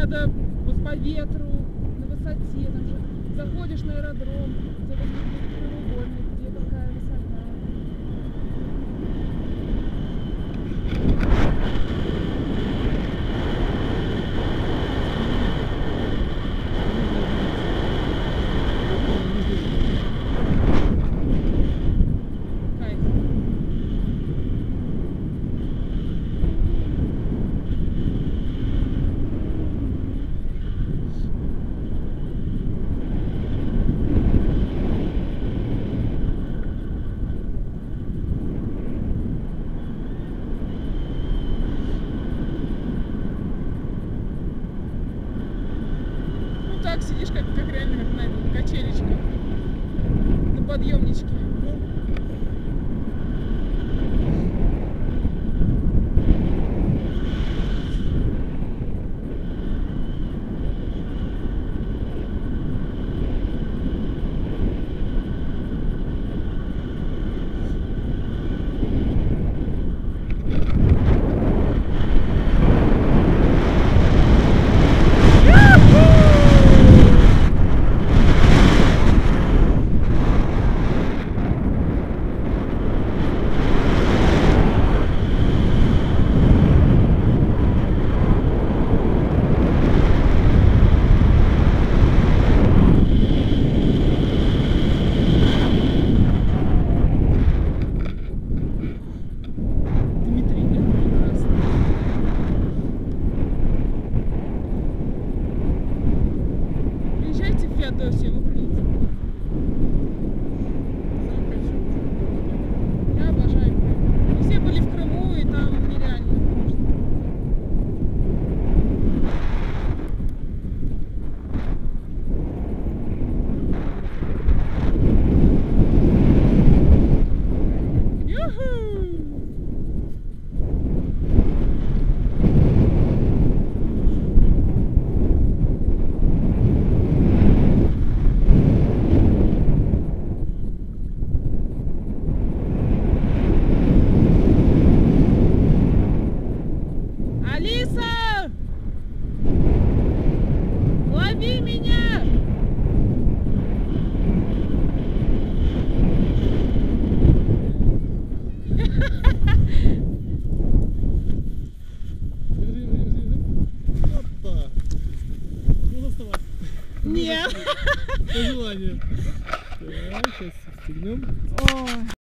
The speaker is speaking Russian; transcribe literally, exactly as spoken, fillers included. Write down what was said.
надо вот по ветру, на высоте, там же заходишь на аэродром, где прямоугольник, где какая высота. Так сидишь, как, как реально как на качелечке, на подъемничке. Феодосия, вы приедете. Я обожаю Крым. Мы все были в Крыму, и там нереально. Алиса! Лови меня! Опа! Ну, доставай. Нет! По желанию. Так, сейчас стегнем. Ой.